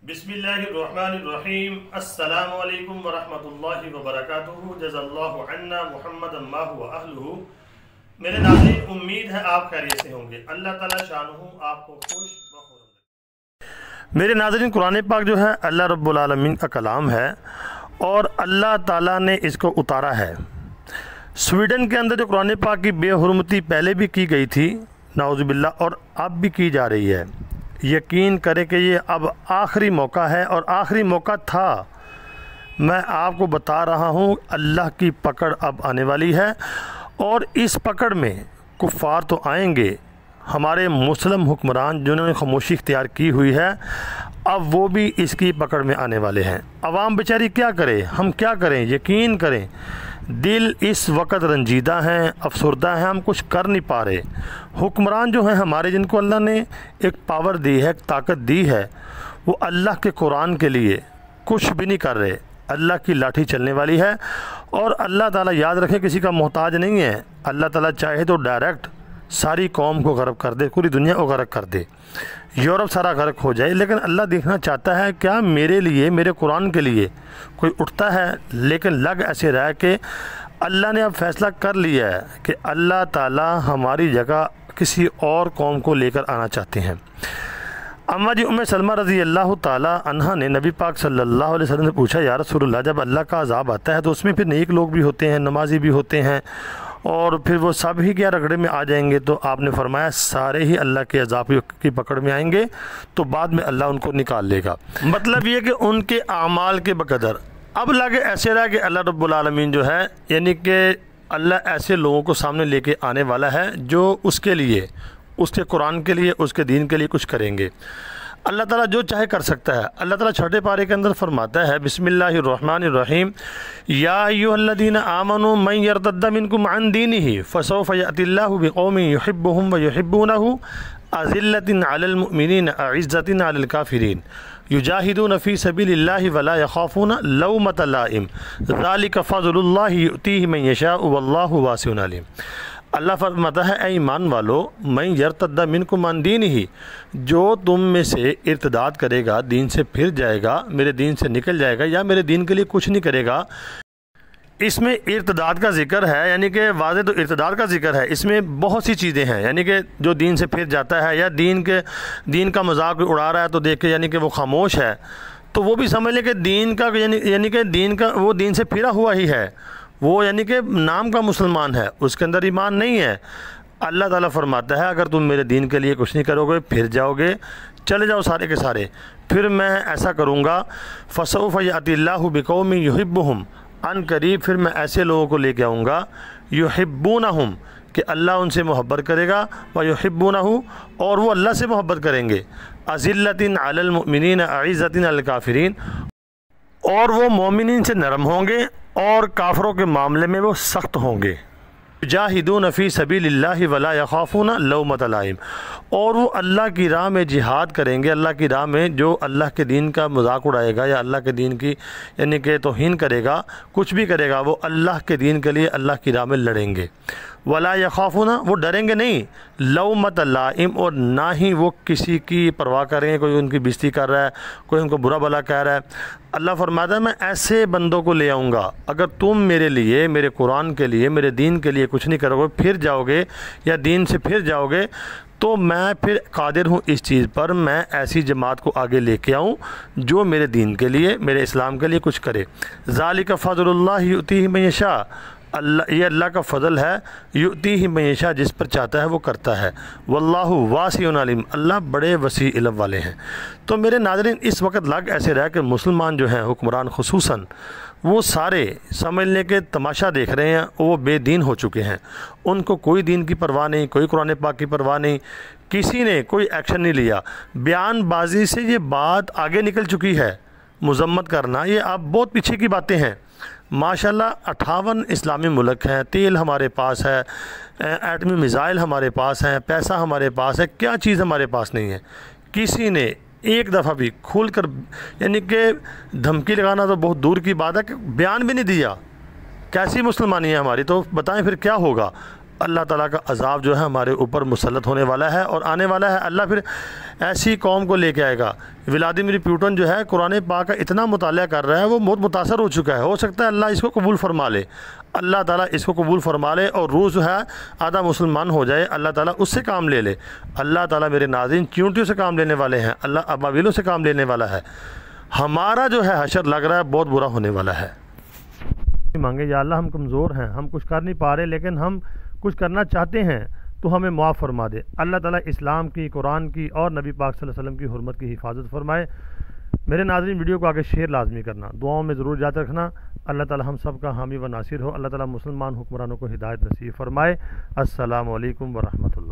बिस्मिल्लाहिर्रहमानिर्रहीम। अस्सलामु अलैकुम वरहमतुल्लाहि वबरकातुहू। जज़ाल्लाहु अन्ना मुहम्मदन मा हुवा अहलुहू। मेरे नाज़रीन, उम्मीद है आप खैरियत से होंगे। अल्लाह ताला शानुहु आपको खुश व खुर्रम रखे। मेरे नाज़रीन, कुरान पाक जो है अल्लाह रब्बुल आलमीन का कलाम है और अल्लाह ताला ने इसको उतारा है। स्वीडन के अंदर जो कुरान पाक की बेहुरमती पहले भी की गई थी, नाउज़ुबिल्लाह, और अब भी की जा रही है। यकीन करें कि ये अब आखिरी मौका है और आखिरी मौका था। मैं आपको बता रहा हूँ, अल्लाह की पकड़ अब आने वाली है और इस पकड़ में कुफ़ार तो आएंगे, हमारे मुस्लिम हुक्मरान जिन्होंने खामोशी इख्तियार की हुई है, अब वो भी इसकी पकड़ में आने वाले हैं। अवाम बेचारी क्या करे, हम क्या करें? यकीन करें, दिल इस वक्त रंजीदा हैं, अफसरदा हैं, हम कुछ कर नहीं पा रहे। हुक्मरान जो हैं हमारे, जिनको अल्लाह ने एक पावर दी है, एक ताकत दी है, वो अल्लाह के कुरान के लिए कुछ भी नहीं कर रहे। अल्लाह की लाठी चलने वाली है और अल्लाह ताला, याद रखें, किसी का मोहताज नहीं है। अल्लाह ताला चाहे तो डायरेक्ट सारी कौम को गर्क कर दे, पूरी दुनिया को गर्क कर दे, यूरोप सारा गर्क हो जाए, लेकिन अल्लाह देखना चाहता है क्या मेरे लिए, मेरे कुरान के लिए कोई उठता है। लेकिन लग ऐसे रहा है कि अल्लाह ने अब फैसला कर लिया है कि अल्लाह ताला हमारी जगह किसी और कौम को लेकर आना चाहते हैं। अम्मा जी उम्मे सलमा रज़ी अल्लाह ताला अन्हा ने नबी पाक सल्लल्लाहु अलैहि वसल्लम से पूछा, या रसूलल्लाह, जब अल्लाह का अज़ाब आता है तो उसमें फिर नेक लोग भी होते हैं, नमाजी भी होते हैं, और फिर वो सब ही क्या रगड़े में आ जाएंगे? तो आपने फरमाया सारे ही अल्लाह के अज़ाब की पकड़ में आएंगे, तो बाद में अल्लाह उनको निकाल लेगा। मतलब ये कि उनके आमाल के बकदर अब लगे ऐसे रहा कि अल्लाह रब्बुल आलमीन जो है, यानी कि अल्लाह ऐसे लोगों को सामने लेके आने वाला है जो उसके लिए, उसके कुरान के लिए, उसके दीन के लिए कुछ करेंगे। अल्लाह ताला जो चाहे कर सकता है। अल्लाह ताला छठे पारे के अंदर फरमाता है, बिस्मिल्लाहिर्रहमानिर्रहीम, या अय्युहल्लज़ीना आमनू मन यर्तद्द मिनकुम अन दीनिही फसौफ यअतिल्लाहु बिक़ौमिन युहिब्बुहुम व युहिब्बूनहु अज़िल्लतिन अलल मुमिनीन अइज़्ज़तिन अलल काफ़िरीन युजाहिदून फ़ी सबीलिल्लाहि वला यख़ाफ़ून लौमत लाइम ज़ालिका फ़ज़लुल्लाहि युअतीहि मन यशाअ वल्लाहु वासिउन अलीम। अल्लाह फरमाता है, ऐ ईमान वालो, मैं यर्तद्दा मिनकुम अन दीनिही, जो तुम में से इर्तिदाद करेगा, दीन से फिर जाएगा, मेरे दीन से निकल जाएगा या मेरे दीन के लिए कुछ नहीं करेगा। इसमें इर्तिदाद का जिक्र है, यानी कि वाज़े तो इर्तिदाद का जिक्र है। इसमें बहुत सी चीज़ें हैं, यानी कि जो दीन से फिर जाता है या दीन का मजाक उड़ा रहा है तो देख के यानी कि वो खामोश है, तो वो भी समझ लें कि दीन का यानी कि दीन का वो दीन से फिरा हुआ ही है, वो यानी कि नाम का मुसलमान है, उसके अंदर ईमान नहीं है। अल्लाह ताला फरमाता है, अगर तुम मेरे दीन के लिए कुछ नहीं करोगे, फिर जाओगे, चले जाओ सारे के सारे, फिर मैं ऐसा करूँगा, फसौफ यअतिल्लाहु बिक़ौमिन युहिब्बुहुम, अन करीब फिर मैं ऐसे लोगों को लेके आऊँगा, युहिब्बूनहुम, कि अल्लाह उनसे मोहब्बत करेगा, व युहिब्बूनहु, और वो अल्लाह से मोहब्बत करेंगे, अज़िल्लतिन अलल मुमिनीन अइज़्ज़तिन अलल काफ़िरीन, और वो मोमिनीन से नरम होंगे और काफरों के मामले में वो सख्त होंगे। जाहिदून फ़ी सबीलिल्लाहि वला यख़ाफ़ून लौमत लाइम, और वो अल्लाह की राह में जिहाद करेंगे, अल्लाह की राह में जो अल्लाह के दीन का मजाक उड़ाएगा या अल्लाह के दीन की यानी कि तौहीन करेगा, कुछ भी करेगा, वो अल्लाह के दीन के लिए अल्लाह की राह में लड़ेंगे। वला यख़ाफ़ून, वो डरेंगे नहीं, लौमत लाइम, और ना ही वो किसी की परवाह करेंगे, कोई उनकी बेइज्जती कर रहा है, कोई उनको बुरा भला कह रहा है। अल्लाह फरमाता है, मैं ऐसे बंदों को ले आऊँगा, अगर तुम मेरे लिए, मेरे कुरान के लिए, मेरे दीन के लिए कुछ नहीं करोगे, फिर जाओगे या दीन से फिर जाओगे, तो मैं फिर कादिर हूँ इस चीज़ पर, मैं ऐसी जमात को आगे लेके आऊँ जो मेरे दीन के लिए, मेरे इस्लाम के लिए कुछ करे। ज़ालिका फ़ज़लुल्लाहि युअतीहि मन यशा, अल्लाह, ये अल्लाह का फ़ज़ल है, युअतीहि मन यशा, जिस पर चाहता है वो करता है, वल्लाहु वासिउन अलीम, अल्लाह बड़े वसी इल्म वाले हैं। तो मेरे नाज़रीन, इस वक्त लग ऐसे रहा कि मुसलमान जो हैं, हुक्मरान खुसूसन, वो सारे समझ लें कि तमाशा देख रहे हैं, वो बेदीन हो चुके हैं, उनको कोई दीन की परवाह नहीं, कोई कुरान पाक की परवाह नहीं, किसी ने कोई एक्शन नहीं लिया। बयानबाजी से ये बात आगे निकल चुकी है, मजम्मत करना ये अब बहुत पीछे की बातें हैं। माशाल्लाह 58 इस्लामी मुल्क हैं, तेल हमारे पास है, एटमी मिज़ाइल हमारे पास हैं, पैसा हमारे पास है, क्या चीज़ हमारे पास नहीं है? किसी ने एक दफ़ा भी खोल कर यानी कि धमकी लगाना तो बहुत दूर की बात है कि बयान भी नहीं दिया। कैसी मुसलमानी है हमारी? तो बताएं फिर क्या होगा? اللہ تعالیٰ کا عذاب جو ہے ہمارے اوپر مسلط ہونے والا ہے اور آنے والا ہے۔ اللہ پھر ایسی قوم کو لے کے آئے گا۔ ولادیمیر پوٹن جو ہے قرآن پاک کا اتنا مطالعہ کر رہا ہے، وہ بہت متاثر ہو چکا ہے، ہو سکتا ہے اللہ اس کو قبول فرما لے، اللہ تعالیٰ اس کو قبول فرما لے اور روس جو ہے آدھا مسلمان ہو جائے، اللہ تعالیٰ اس سے کام لے لے۔ اللہ تعالیٰ میرے ناظرین چیونٹیوں سے کام لینے والے ہیں، اللہ ابابیلوں سے کام لینے والا ہے۔ ہمارا جو ہے حشر لگ رہا ہے بہت برا ہونے والا ہے۔ مانگے یا اللہ ہم کمزور ہیں، ہم کچھ کر نہیں پا رہے، لیکن ہم کچھ کرنا چاہتے ہیں تو ہمیں معاف فرما دے۔ اللہ تعالیٰ اسلام کی، قرآن کی اور نبی پاک صلی اللہ علیہ وسلم کی حرمت کی حفاظت فرمائے۔ میرے ناظرین ویڈیو کو آگے شیئر لازمی کرنا، دعاؤں میں ضرور یاد رکھنا۔ اللہ تعالیٰ ہم سب کا حامی و ناصر ہو۔ اللہ تعالیٰ مسلمان حکمرانوں کو ہدایت نصیب فرمائے۔ السلام علیکم ورحمۃ اللہ۔